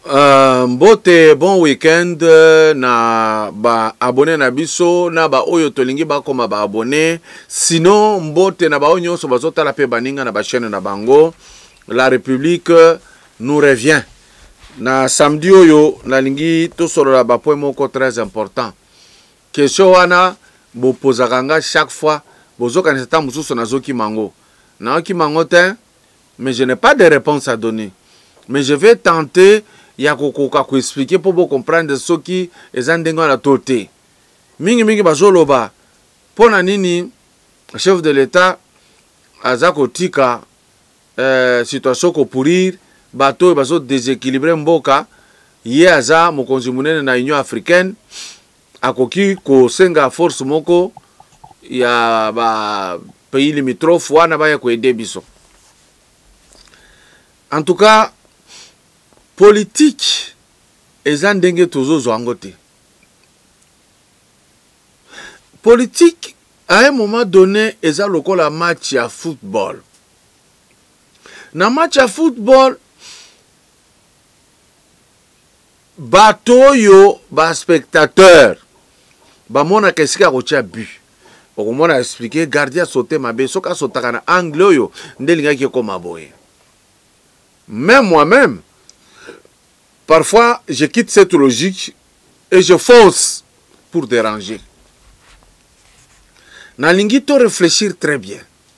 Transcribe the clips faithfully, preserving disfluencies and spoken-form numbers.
Uh, mbote bon weekend uh, na ba abonné na biso na ba oyo tolingi ba koma ba abonné sinon mbote na ba onyo so bazota la pe baninga na ba chaîne na bango La République nous revient na samedi oyo na lingi to solo la ba point moko très important question wana bo pozakanga chaque fois bozoka neta mususu na zoki mango na oki mango te mais je n'ai pas de réponse à donner mais je vais tenter ya kokoka ko expliquer pour vous comprendre ce qui est en dengo la toté mingi mingi bazoloba pona nini chef de l'état azako tika euh, situation ko pourrir bato bazo déséquilibrer mboka ye aza mokonzi munene na Union africaine akoki ko senga force moko ya ba pays limitrophe wana ba ya ko aider biso. En tout cas politique eza ndenge tozozo angote. Politique à un moment donné eza lokola match ya football. Na match ya football bato yo ba spectateur ba mona kesika kocha but. Okomona expliquer gardien sauter mabe soka sotaka na angle yo ndelinga ki koma boye. Même moi-même parfois, je quitte cette logique et je fonce pour déranger. Nalingi to réfléchir très bien.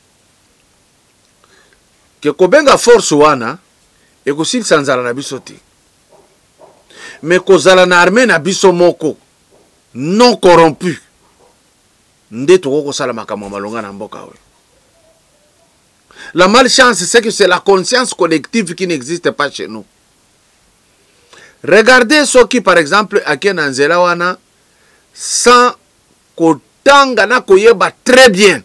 Que kobenga force wana et que s'il sanzala na biso te. Mais kozala na armée na biso moko non corrompu. Nde to ko sala makambo malonga na mboka we. La malchance c'est que c'est la conscience collective qui n'existe pas chez nous. Regardez ce qui, par exemple, à Kenanzela wana, sans kotanga na koyeba très bien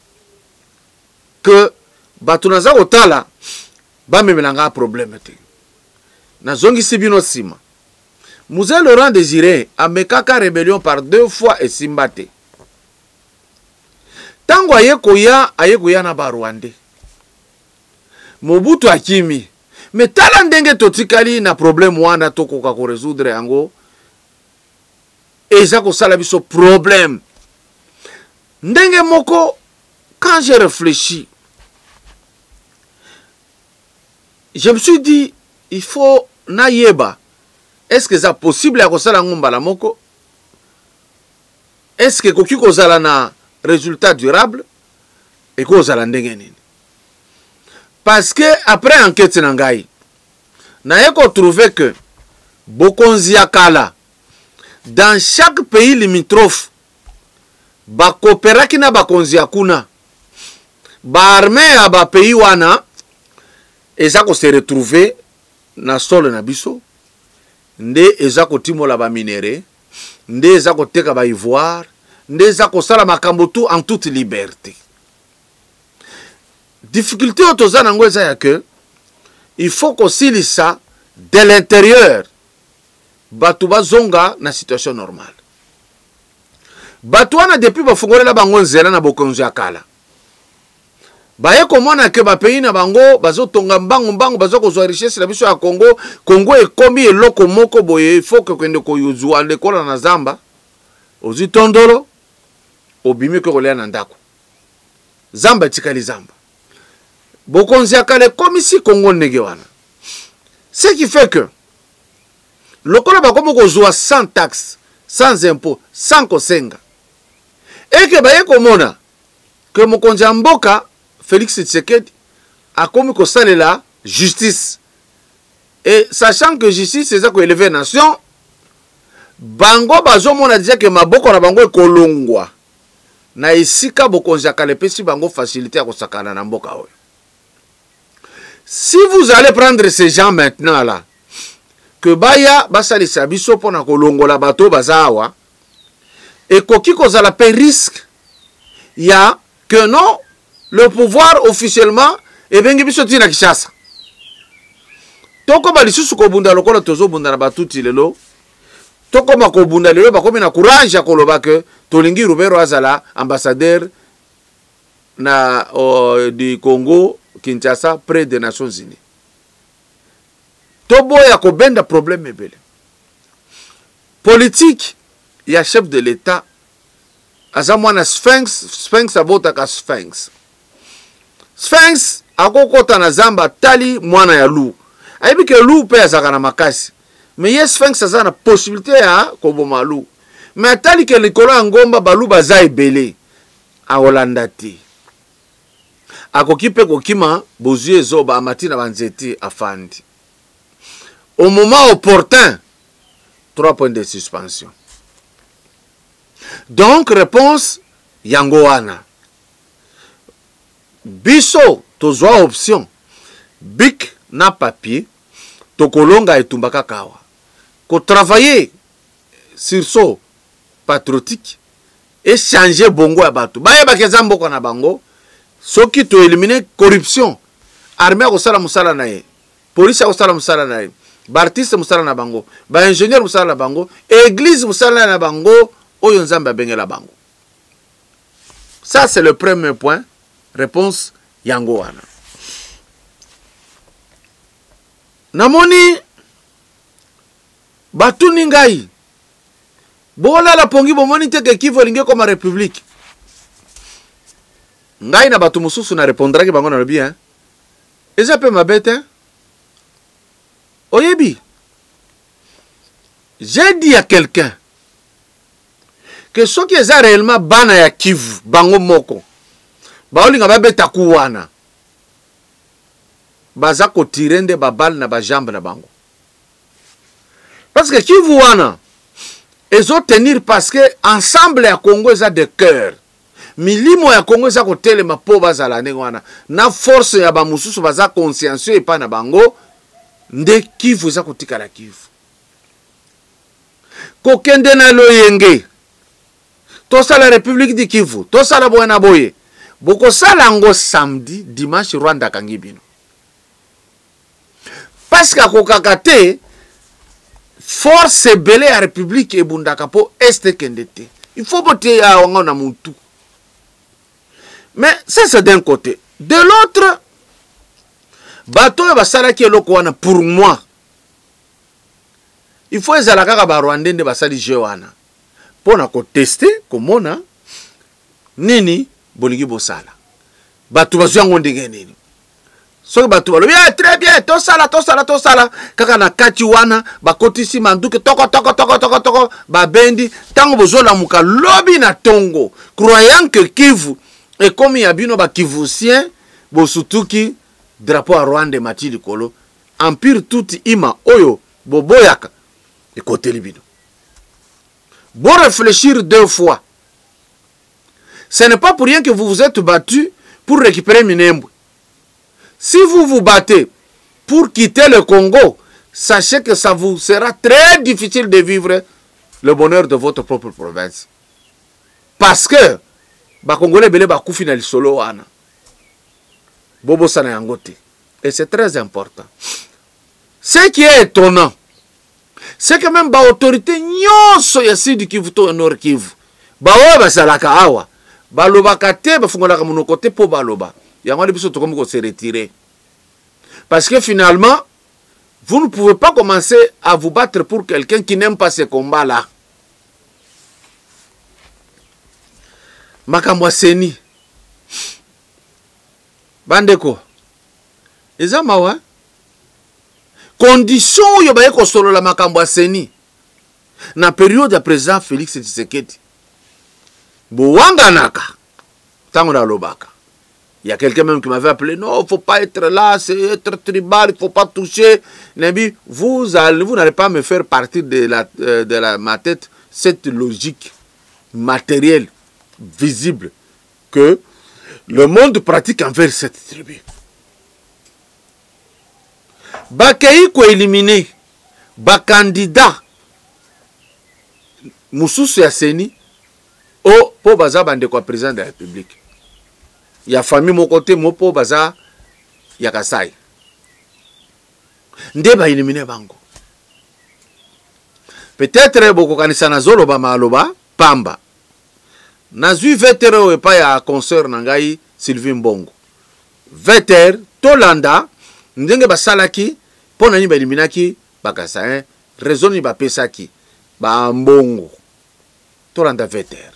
que batunaza otala ba memelanga problème te. Na zongi sibino sima. Mouze Laurent Désiré a mekaka rébellion par deux fois et simbate. Tango aye koya aye koya na ba Rwandais. Mobutu akimi. Mais tala ndenge totikali na problème wana tokoka ko résoudre yango eza ko sala biso problème ndenge moko. Quand j'ai réfléchi, je me suis dit il faut na yeba est-ce que ça possible ya ko sala ngomba la moko, est-ce que koki ko sala na résultat durable et ko sala ndenge nini. Parce que après enquête nangai, na yeko trouvé que bokonzi ya kala dans chaque pays limitrophe ba coopéraki na bakonzi ya kuna ba armée ya ba pays wana eza ko se retrouver na sol na biso nde eza ko timola ba minéré nde eza ko teka ba ivoire nde eza ko sala makambo tout en toute liberté. Difficulté autozana ngweza ya que il faut qu'on s'il ça de l'intérieur batuba zonga na situation normale. Batuana depuis ba fongolela bango nzela na bokonzi ya kala. Baye komona ke ba pays na bango bazo tonga mbango mbango bazo ko zwa richesse na biso ya Congo, Congo ekomi eloko moko boye il faut que kwende ko yuzwa lekola na zamba. Ozi tondolo obimi ko kolea na ndako. Zamba tikali zamba. Bokonzi ya kale comme ici Congo ndenge wana. Ce qui fait que le Congo comme kozwa sans taxe, sans impôt, sans kosenga. Et que baye komona que mokonzi mboka Félix Tshisekedi a commis ko salela justice. Et sachant que justice c'est ça ko élever nation, bango bazo mona dire que maboko na bango ekolongwa. Na isika bokonzi ya kale pesi bango facilité ya kosakana na mboka oyo. Si vous allez prendre ces gens maintenant là, que baya basali sabiso pona kolongola bato bazawa, et koki kozala pe risque, il y a que non, le pouvoir officiellement est bien biso tina Kishasa. Toko ba lisusu ko bunda lokola tozo bunda na batuti lelo, toko ma ko bunda lelo ba komi na courage ya koloba que tolingi Rubero azala ambassadeur na uh, du Congo Kinshasa près des Nations Unies. toboya ko benda problème ebele. Politique ya chef de l'État aza mwana Sphinx, Sphinx abotaka Sphinx. Sphinx akokota na zamba tali mwana ya loup. Ayebi ke loup pe azaka na makasi. Mais ye Sphinx aza na possibilité ya koboma loup. Mais atali ke likolo ya ngomba balu baza ebele aolanda te. Akoki pe kokima bozwi ezoba amati na banzete afandi. Au moment opportun, trois points de suspension. Donc, réponse, yango wana. Biso, tozwa option. Bic na papier, tokolonga etumbaka kawa. Ko travailler sur so patriotique et changer bongo ya bato. Baye bakeza mboko na bango, soki to éliminer corruption. Armée ko sala musala na ye. Police ko sala musala na ye. Ba artiste musala na bango, ba ingénieur musala na bango, église musala na bango, oyo nzambe abengela bango. Ça c'est le premier point. Réponse yango wana. Namoni batuni ngai. Bola la pongi bomoni teke Kivu elingi koma république. Ngai na batu mususu na répondra ki bango na lobi hein. Eza pe mabete hein. Oyebi, j'ai dit à quelqu'un que ce qui est réellement bana ya Kivu, bango moko, baolinga babeta kuwana, baza ko tirende babal na bajambe na bango. Parce que Kivu wana, ils ont tenir parce que ensemble ya Congo eza de cœur. Milimo ya Congo eza ko telema po bazala wana. Na force ya ba mususu baza consciencieux epa na bango. Nde Kivu za kotika la Kivu. Kokende na loyenge. Tosa la République di Kivu. Tosa la boye na boye. Boko sala ngo samedi, dimanche Rwanda kangibino. Parce que kokakate force belé à République et bundaka po este kendete. Il faut boter ya wanga na muntu. Mais ça c'est d'un côté. De l'autre, bato ya basala ki eloko wana pour moi. Il faut ezala kaka ba Rwandais nde basali jeu wana. Pona ko tester komona nini bolingi bosala. Bato bazwango ndenge nini. Soki bato balo bien très bien to sala to sala to sala kaka na kati wana bakotisi manduke toko toko toko toko toko ba bendi tango bozola muka lobi na tongo croyant que Kivu est comme yabino ba Kivusien bosutuki drapeau à Rwanda mati likolo empire tout ima oyo boboyaka et côté libino. Bon réfléchir deux fois. Ce n'est pas pour rien que vous vous êtes battu pour récupérer Minembwe. Si vous vous battez pour quitter le Congo, sachez que ça vous sera très difficile de vivre le bonheur de votre propre province. Parce que ba Congolais belé ba kufi na lisolo wana. Bobo sana yangote. Et c'est très important. Ce qui est étonnant, c'est que même ba autorité nyonso ya Sud Kivu to Nord Kivu, ba wa ba salaka awa, ba loba kate ba fungolaka monoko te po ba loba. Yango biso to comme ko se retirer. Parce que finalement, vous ne pouvez pas commencer à vous battre pour quelqu'un qui n'aime pas ces combats-là. Makambo seni. Bandeko. Eza mawa. Condition yo baye ko solo la makambo seni. Na période ya président Félix Tshisekedi. Bouanga naka. Tango na lobaka. Il y a quelqu'un même qui m'avait appelé, non, il ne faut pas être là, c'est être tribal, il ne faut pas toucher. Nabi, vous n'allez vous pas me faire partir de, la, euh, de la, ma tête cette logique matérielle, visible, que le monde pratique envers cette tribu. Bakayi ko éliminer, ba candidat, Moussous Yasseni, au po baza bande ko président de la République. Il y a famille mon côté mopo baza ya Kasai. Nde ba éliminer bango. Peut-être boko kanisa na zolo ba maloba pamba. Nazui vetere e pa ya concert nangai Sylvie Mbongo. Veter Tolanda ndenge basalaki Pour nani ba eliminaki bakasa hein raison ni ba pesaki ba mbongo toranda veter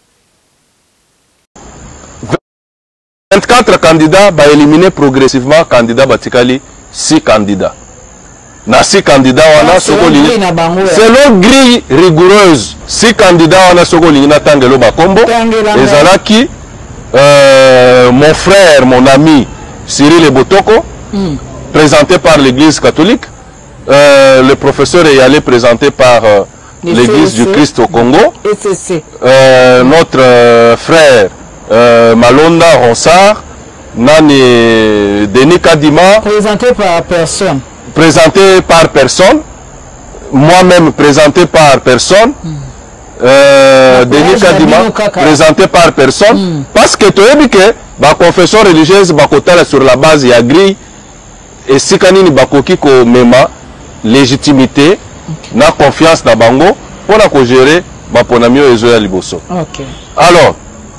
vingt-quatre candidats ba éliminer progressivement candidat batikali six candidats na six candidats wana sokoli selon grille rigoureuse six candidats wana sokoli na tangelo bakombo ezalaki euh, mon frère mon ami Cyril Ebotoko mm. présenté par l'église catholique, euh, le professeur Eyalé présenté par euh, l'église du Christ au Congo, euh, notre euh, frère euh, Malonda Ronsard, Nani Denis Kadima, présenté par personne, présenté par personne, moi-même présenté par personne, mm. euh, Denis Kadima présenté par personne, mm. parce que tu as dit que la confession religieuse bakotala sur la base ya grille et si kanini bakoki ko mema légitimité okay. na confiance na bango pour la ko gérer ba ponamio ezo ya liboso. Okay. Alors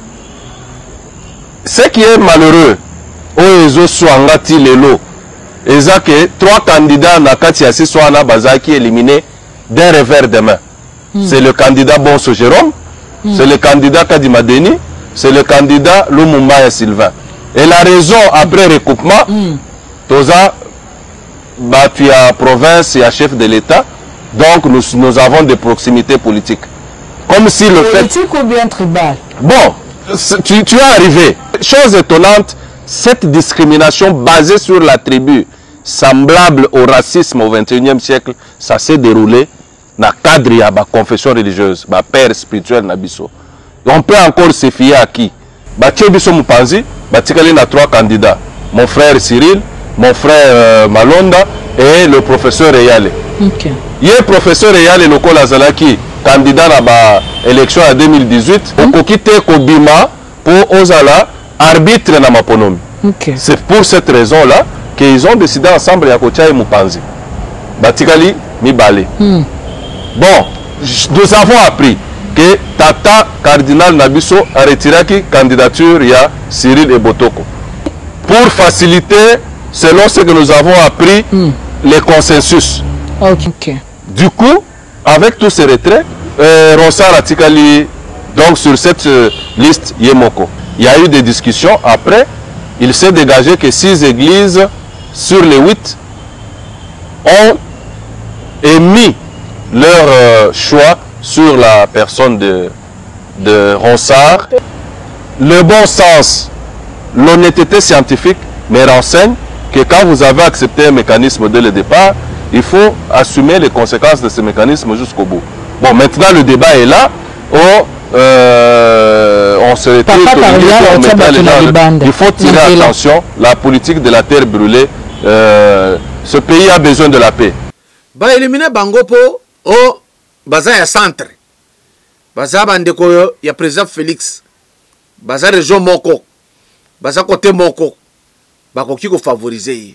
ce qui est malheureux o ezo swangati lelo eza que trois candidats na kati ya siswana bazaki éliminés d'un revers de main. Mm. C'est le candidat Bonso Jérôme, mm. c'est le candidat Kadima Denis, c'est le candidat Lumumba Sylvain. Et la raison après recoupement, mm. Toza battu à province et à chef de l'État, donc nous, nous avons des proximités politiques. Comme si le fait... Politique ou bien tribal? Bon, tu, tu es arrivé. Chose étonnante, cette discrimination basée sur la tribu, semblable au racisme au vingt et unième siècle, ça s'est déroulé dans le cadre de la confession religieuse, la père spirituel Nabiso. On peut encore se fier à qui? Batiebiso Mupanzi, Batikali na trois candidats. Mon frère Cyril, mon frère euh, Malonda et le professeur Eyale. Okay. Le professeur Eyale Loko Lazalaki, candidat à l'élection en deux mille dix-huit, mm. au quitter Kobima pour Ozala, arbitre na Maponomi. Okay. C'est pour cette raison-là qu'ils ont décidé ensemble à Kotia et Mupanzi. Batikali Mibale. Mm. Bon, nous avons appris que Tata Cardinal Nabiso a retiré la candidature à Cyril Ebotoko. Pour faciliter, selon ce que nous avons appris, mm. les consensus. Okay. Du coup, avec tous ces retraits, euh, Ronsard Atikali, donc sur cette euh, liste Yemoko, il y a eu des discussions. Après, il s'est dégagé que six églises sur les huit ont émis leur euh, choix sur la personne de, de Ronsard. Le bon sens, l'honnêteté scientifique me renseigne que quand vous avez accepté un mécanisme dès le départ, il faut assumer les conséquences de ce mécanisme jusqu'au bout. Bon, maintenant le débat est là. Oh, euh, on se retire. Il faut tirer attention. La politique de la terre brûlée, euh, ce pays a besoin de la paix. Ba éliminer Bangopo au baza ya centre. Baza bandeko ya président Félix. Baza région moko. Baza côté moko. Bakoki ko favoriser.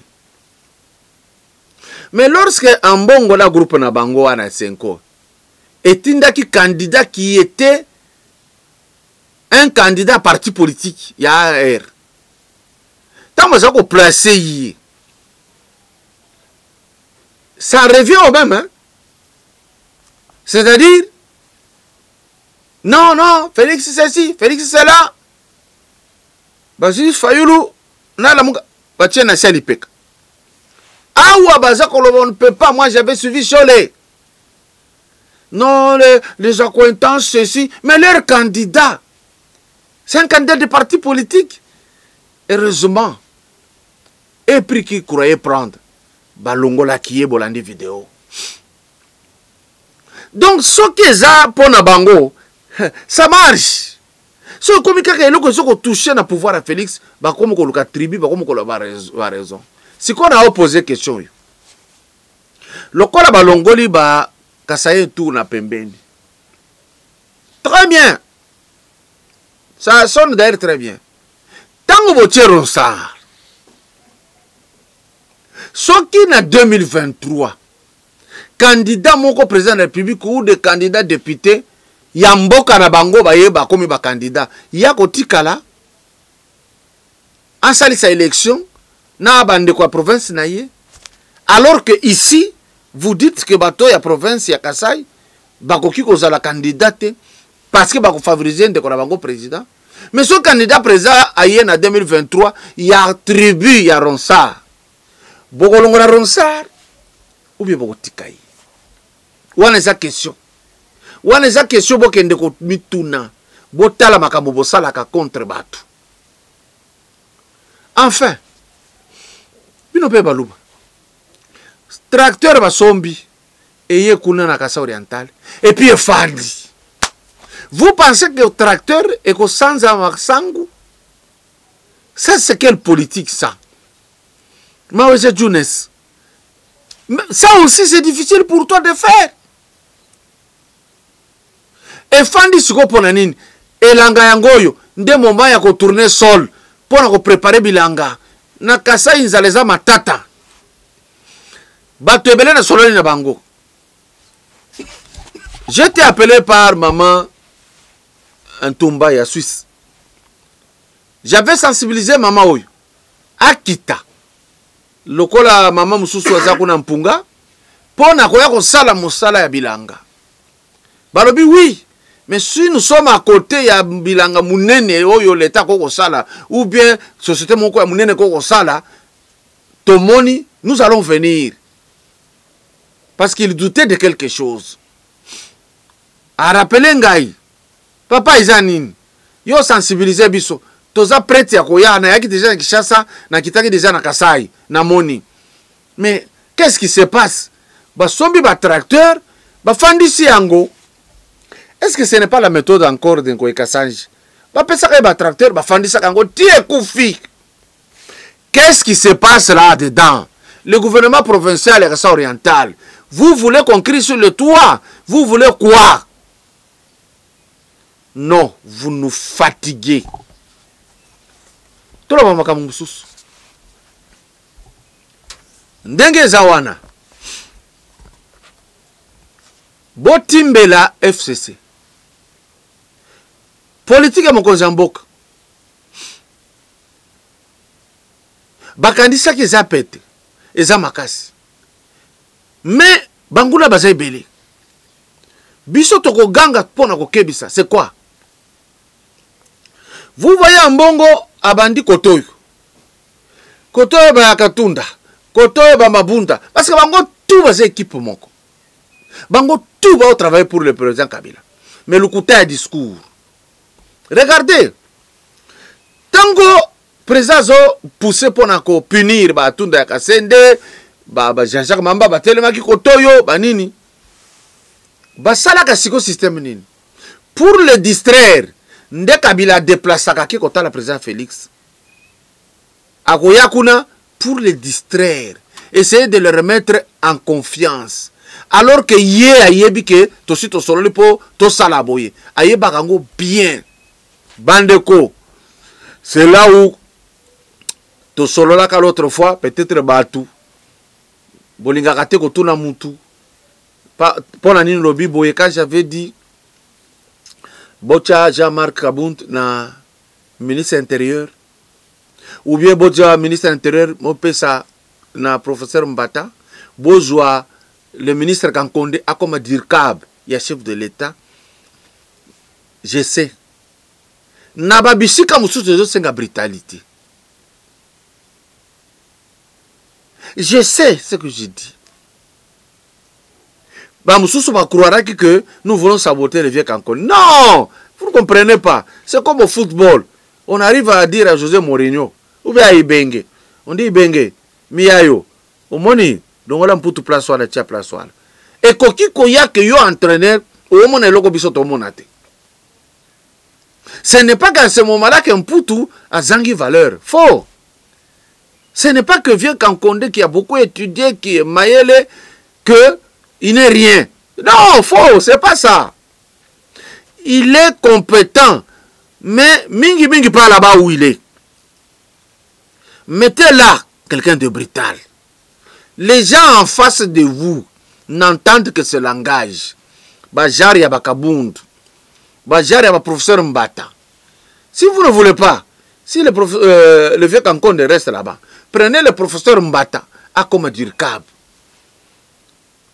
Mais lorsque Ambongo la groupe na bango wana Senko etindaki candidat qui était un candidat parti politique, il y a A R. Tant que ça qu'on place, ça revient au même. Hein? C'est-à-dire, non, non, Félix c'est ci, Félix c'est là. Basi Fayoulou, na la muka, batia na Salipek. Ah ou Abaza on ne peut pas, moi j'avais suivi Cholet. Non, les, les accointances, ceci, mais leur candidat, c'est un candidat de parti politique. Heureusement, et prix qu'il croyait prendre, Balongola qui est bolandi vidéo. Donc, ce qui est ça pour Nabango, ça marche. Ce qui est là, ce qui touché le pouvoir à Félix, bah comme on a tribu, bah comme on a raison. Si on a posé question, le cas de Balongoli, bah Kasaye tout na pembeni. Très bien. Ça sonne d'ailleurs très bien. Tant que vous tirez Ronsard, ce qui en deux mille vingt-trois, candidat mon président de la République ou des candidats députés, Yamboka na bango baye ba komi ba candidat, ya kotikala en sali sa élection na bande kwa province na ye Alors que ici, vous dites que bateau ya province ya Kasai, bakoki kozala candidate parce que bako favoriser ndeko na bango président. Mais ce candidat président aye na deux mille vingt-trois, il y a tribu ya Ronsard. Bokolongo na Ronsard ou bien boko tikai. Wana eza question. Wana eza question bokende ko mituna. Botala makambo bosala ka contre batu. Enfin, bino pe baluba. Tracteur basombi eye kuna na Kasai oriental et puis efandi. Vous pensez que le tracteur est au sans Sangu? Ça, c'est quelle politique, ça? Maoué Jounès. Ça aussi, c'est difficile pour toi de faire. Et Fandi Siko Ponanin, et Langa Yangoyo, de moment ya ko tourner sol, pour na ko préparer bilanga. Na Kasai Nzaleza Matata. Bato ebele na sololi na bango. J'étais appelé par maman un Tumba ya Suisse. J'avais sensibilisé maman oyo. Akita. Lokola maman mususu aza kuna mpunga. Pona koya kosala mosala ya bilanga. Balobi oui. Mais si nous sommes à côté ya bilanga munene oyo l'État koko sala ou bien société moko ya munene koko sala, tomoni, nous allons venir. Parce qu'il doutait de quelque chose. A rappeler ngai. Papa Izanine, yo sensibiliser biso. Toza prête ya koya na yaki déjà na Kinshasa, na kitaki déjà na Kasai, na Moni. Mais qu'est-ce qui se passe? Ba sombi ba tracteur, ba fandisi yango. Est-ce que ce n'est pas la méthode encore de Nkoy Kassanji? Ba pesa ka ba tracteur, ba fandisa yango tie koufi. Qu'est-ce qui se passe là-dedans? Le gouvernement provincial et Kasai oriental, vous voulez qu'on crie sur le toit? Vous voulez quoi? Non, vous nous fatiguez. Tout le monde m'a dit Ndenge Zawana. Botimbela F C C. Politique à mon Mboka. Bakandisa ki za pete. Eza makasi. Mais banguna baza ebele. Biso toko ganga pona ko kebisa. C'est quoi? Vous voyez en bongo abandi kotoyo. Kotoyo ba katunda. Kotoyo ba mabunda. Parce que bango tout va équipe moko. Bango tout va travailler pour le président Kabila. Mais le côté à discours. Regardez. Tango président zo poussé pour nako punir ba tunda ya Kasende, ba ba Jean-Jacques Mamba ba telema ki kotoyo ba nini. Ba sala ka siko système nini. Pour le distraire, Nde Kabila déplace ki kota la président Félix. Akoya kuna pour le distraire, essayer de le remettre en confiance. Alors que yé ayebi que to si to solo po to sala boye. Aye bakango bien. Bandeko. C'est là où to solo la ka l'autre fois peut-être batu. Bolinga kate ko tuna mutu. Pa pona nini lobi boye quand j'avais dit Bocha Jean-Marc Kabound na ministre intérieur ou bien Bocha ministre intérieur Mopesa na professeur Mbata Bozwa le ministre Kankonde a comme dire cab il y a chef de l'État. Je sais naba bisika mususu zo senga brutalité. Je sais ce que je dis. Bah, Moussoussou va croire que nous voulons saboter le vieux Kankonde. Non! Vous ne comprenez pas. C'est comme au football. On arrive à dire à José Mourinho, ou bien à Ibenge. On dit Ibenge, Miayo, au moni, donc on a un peu de place sur la tia place. Et Koki Koya que yo entraîneur, au moins le biso to monate. Ce n'est pas qu'à ce moment-là qu'un poutou a zangi valeur. Faux. Ce n'est pas que vieux Kankonde qui a beaucoup étudié, qui est maïele, que il n'est rien. Non, faux, c'est pas ça. Il est compétent. Mais Mingi Mingi pas là-bas où il est. Mettez là quelqu'un de brutal. Les gens en face de vous n'entendent que ce langage. Bajari ya Bakabund. Bajari ya professeur Mbata. Si vous ne voulez pas, si le, prof, euh, le vieux Kankonde reste là-bas, prenez le professeur Mbata à comme dire cab.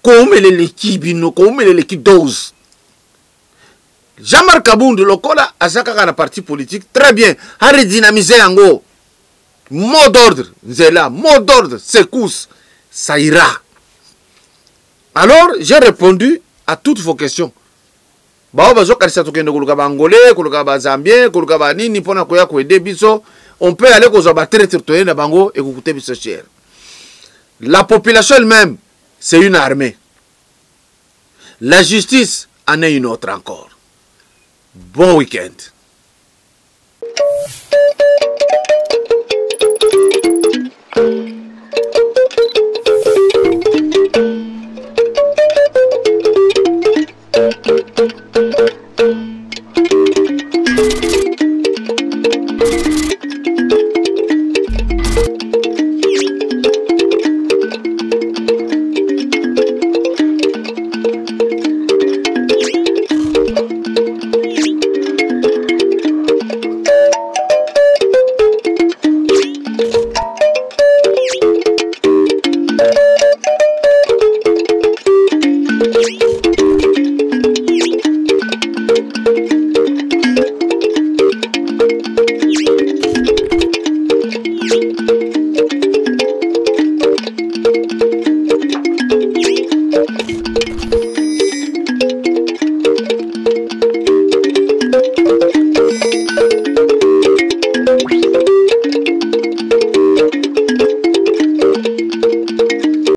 koumelele kibino koumelele ki dose. Jean-Marc Kabundu lokola azaka na parti politique très bien a redynamiser yango mot d'ordre nzela mot d'ordre secousse ça ira. Alors j'ai répondu à toutes vos questions. Bao bazo kalisa tokende kuluka ba angolais kuluka ba zambien kuluka ba nini pona koya ko aider biso on peut aller ko ba traiter toyé na bango et coûter biso cher. La population elle-même c'est une armée. La justice en est une autre encore. Bon week-end.